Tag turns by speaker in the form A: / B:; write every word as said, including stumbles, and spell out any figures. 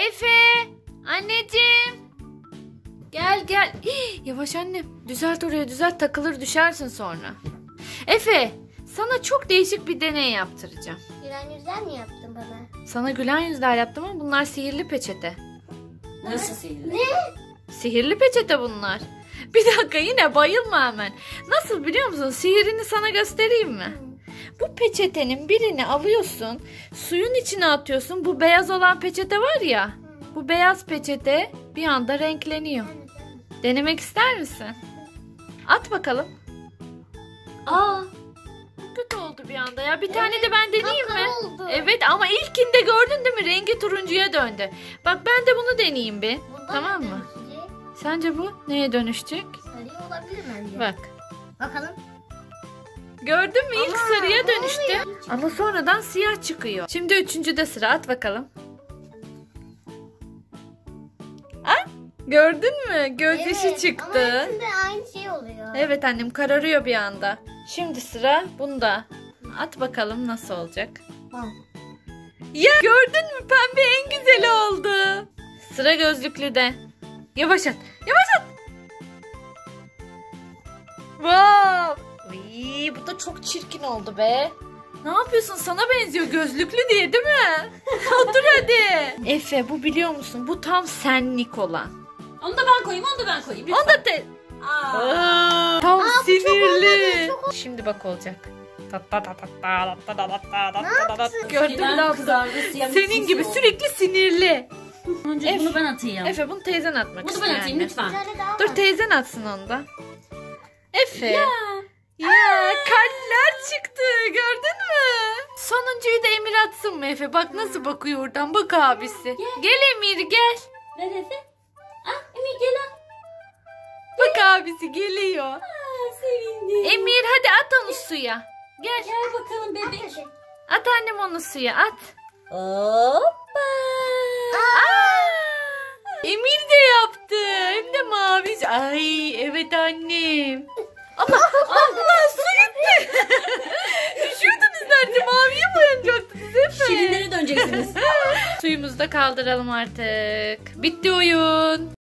A: Efe! Anneciğim! Gel gel. Hii, yavaş annem. Düzelt oraya, düzelt, takılır düşersin sonra. Efe, sana çok değişik bir deney yaptıracağım.
B: Gülen yüzler mi yaptın bana?
A: Sana gülen yüzler yaptım ama bunlar sihirli peçete.
C: Nasıl sihirli?
B: Ne?
A: Sihirli peçete bunlar. Bir dakika, yine bayılma hemen. Nasıl biliyor musun? Sihirini sana göstereyim mi? Bu peçetenin birini alıyorsun, suyun içine atıyorsun. Bu beyaz olan peçete var ya. Bu beyaz peçete bir anda renkleniyor. Denemek ister misin? At bakalım. Aa, kötü oldu bir anda ya. Bir evet, tane de ben deneyeyim mi?
B: Oldu.
A: Evet ama ilkinde gördün değil mi? Rengi turuncuya döndü. Bak ben de bunu deneyeyim bir.
B: Bundan
A: tamam mı? Sence bu neye dönüşecek?
B: Sarı olabilir bence.
A: Bak.
B: Bakalım.
A: Gördün mü? İlk
B: Ama
A: sarıya dönüştü.
B: olmuyor.
A: Ama sonradan siyah çıkıyor. Şimdi üçüncüde sıra, at bakalım. Aa, gördün mü? Gözyaşı
B: Evet,
A: çıktı.
B: ama hepsinde aynı şey oluyor.
A: Evet annem, kararıyor bir anda. Şimdi sıra bunda. At bakalım nasıl olacak.
B: Tamam.
A: Ya gördün mü? Pembe en güzeli oldu. Sıra gözlüklüde. Yavaş at. Yavaş at. Wow. Iy, bu da çok çirkin oldu be. Ne yapıyorsun? Sana benziyor gözlüklü diye değil mi? Otur hadi. Efe, bu biliyor musun? Bu tam senlik olan.
C: Onu da ben koyayım, onu da ben koyayım.
A: Onu da te...
C: Aa.
A: Aa, tam
B: Aa, bu
A: sinirli.
B: çok olmadı,
A: Şimdi bak olacak.
B: yaptın?
A: Gördün mü ne yaptı?
C: Kızardı, siyah bir
A: Senin
C: sisi
A: gibi
C: oldu.
A: sürekli sinirli.
C: Önce
A: Efe.
C: bunu ben atayım.
A: Efe, bunu teyzen atmak
C: Bunu
A: istiyor.
C: ben atayım
A: yani.
B: Bir
C: lütfen.
B: tane daha
A: Dur
B: var.
A: teyzen atsın onu da. Efe.
C: Ya.
A: Ya kalpler çıktı, gördün mü? Sonuncuyu da Emir atsın mı Efe? Bak nasıl bakıyor oradan, bak abisi.
C: Gel.
A: Gel Emir gel.
C: Ver Efe. Ah Emir gel al.
A: Bak abisi geliyor.
C: Aa, sevindim.
A: Emir hadi at onu suya. Gel.
C: Gel bakalım bebek.
B: Hadi.
A: At annem onu suya, at.
C: Hoppa.
A: Aa! Emir de yaptı. Hem de mavi. Ay evet annem. Ama Allah su gitti. Düşüyordunuz nerede? Maviye boyanacaktınız Efe.
C: Şirinlere döneceksiniz.
A: Suyumuzu da kaldıralım artık. Bitti oyun.